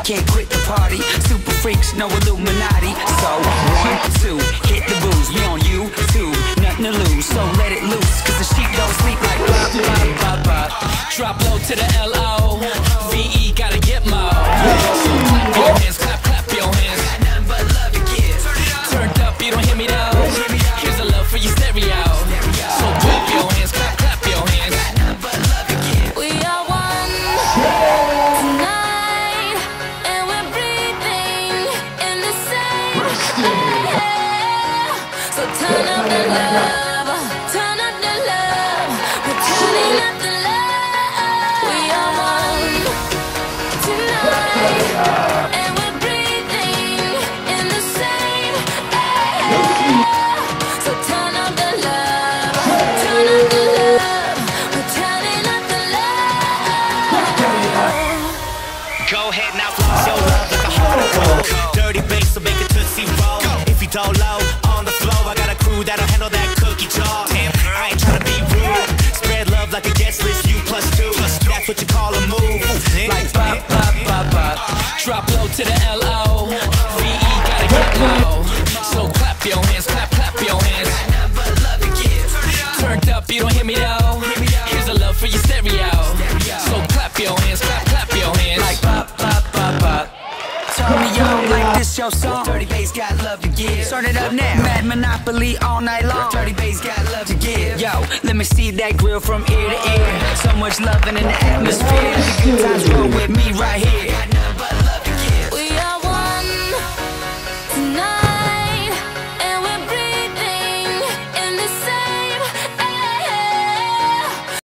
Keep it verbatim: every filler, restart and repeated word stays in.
can't quit the party. Super freaks, no Illuminati. So, one, two, hit the booze. We on you, two, nothing to lose. So let it loose, cause the sheep don't sleep like bop, bop, bop, bop. Drop low to the L O V E, gotta get more. So clap your hands, clap, clap your hands. Got nothing but love to give. Turned up, you don't hear me though. Here's a love for your stereo. So clap your hands, clap, clap your hands. Got nothing but love to give. We are one tonight, and we're breathing in the same air. So turn up the love, turn up the love. We're turning up the love. We are one tonight, and we're breathing in the same air. So turn up the love, turn up the love. We're turning up the love. Go ahead now, floss your love like a heart of gold. Dirty bass, so make it tootsie roll. If you don't low on the floor, I got a crew that'll handle that cookie jar. Damn, I ain't tryna be rude. Spread love like a guest list, you plus two. That's what you call a move. Like bop, bop, bop, bop. Drop low to the L O V E, gotta get low. So clap your hands, clap, clap your hands. Turned up, you don't hear me though. Here's a love for your stereo. So clap your hands, clap, clap your hands. Like bop, bop, bop, bop. Turn me on like this your song. Dirty bass got love to give. Start it up now. Mad Monopoly all night long. Dirty bass got love to give. Yo, let me see that grill from ear to ear. So much loving in the atmosphere. The good times roll with me right here.